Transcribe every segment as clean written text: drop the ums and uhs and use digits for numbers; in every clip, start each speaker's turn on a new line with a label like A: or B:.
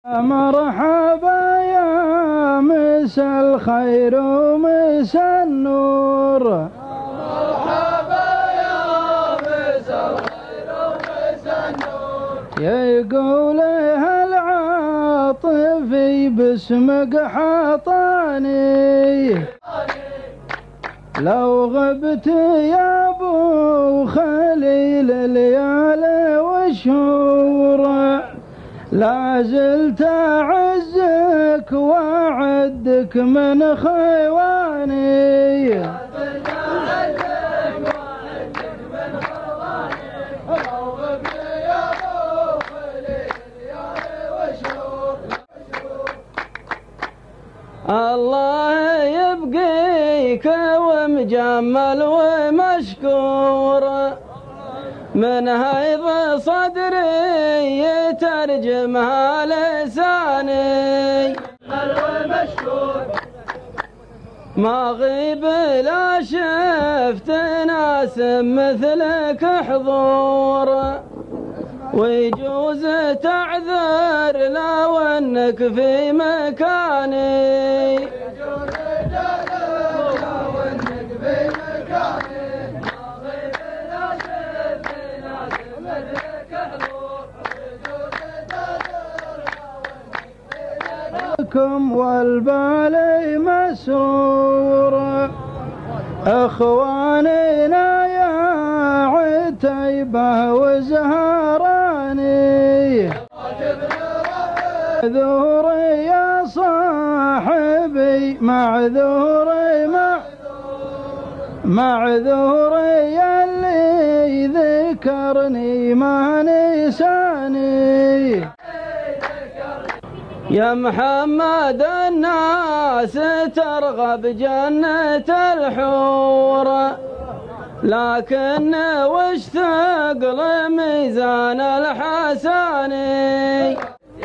A: مرحبا يا مسا الخير ومسا النور،
B: مرحبا يا مسا الخير ومسا النور.
A: يقولها العاطفي باسمك حاطاني، لو غبت يا ابو خليل ليالي وشهور، لا زلت اعزك واعدك من خواني.
B: الله يبقيك ومجمل ومشكور، من هيض صدري يترجمها لساني. ما غيب لا شفت ناس مثلك حضور، ويجوز تعذر لو انك في مكاني.
A: والبالي مسرور، اخواننا يا عتيبه وزهراني، معذوري يا صاحبي معذوري اللي ذكرني ما نساني.
B: يا محمد الناس ترغب جنة الحور، لكن وش ثقل ميزان الحساني.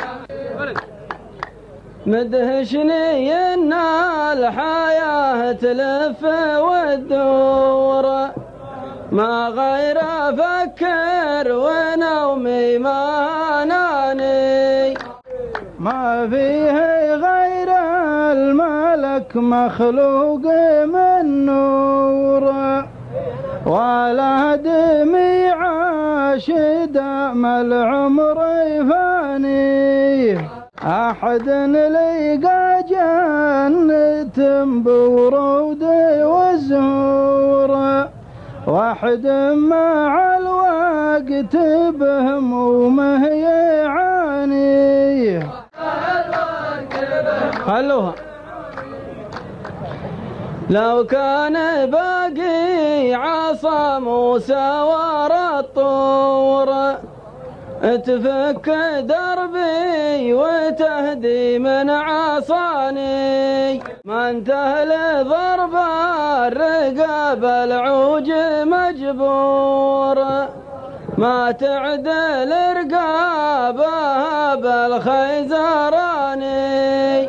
B: مدهشني ان الحياة تلف وتدور، ما غير افكر ونومي ما ناني.
A: ما فيه غير الملك مخلوق من نور، ولا دمي عاش دام العمر فاني. أحد لقى جنة بورود وزهور، واحد مع الوقت بهمومه يعاني.
B: خلوها. لو كان باقي عصا موسى ورا الطور، تفك دربي وتهدي من عصاني. ما انتهى لضرب الرقاب العوج مجبور، ما تعدل رقابها بالخيزراني.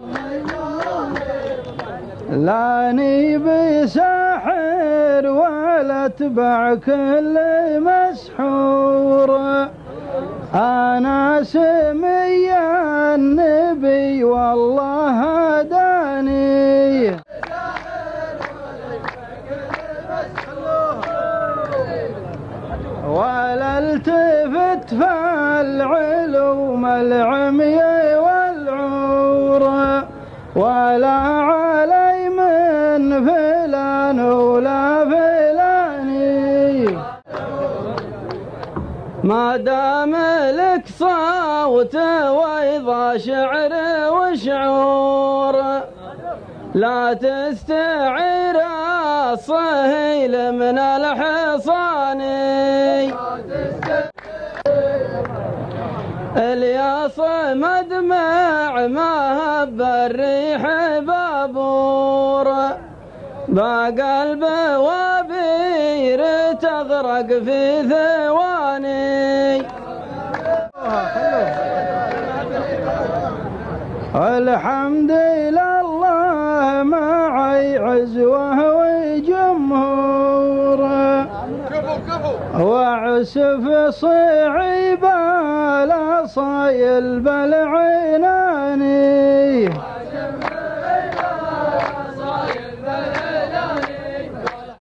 A: لاني بساحر ولا اتبع كل مسحور، انا سمي النبي والله هداني. ولا التفت فالعلوم العمي والعور، ولا علي من فلان ولا فلاني.
B: ما دام لك صوت وإذا شعر وشعور، لا تستعير الصهيل من الحصان. الياص مدمع ما هب الريح بابور، بقلب وبير تغرق في ثواني.
A: الحمد لله معي عزوه وجمهور، وعسف صعيب لا الأصايل بالعين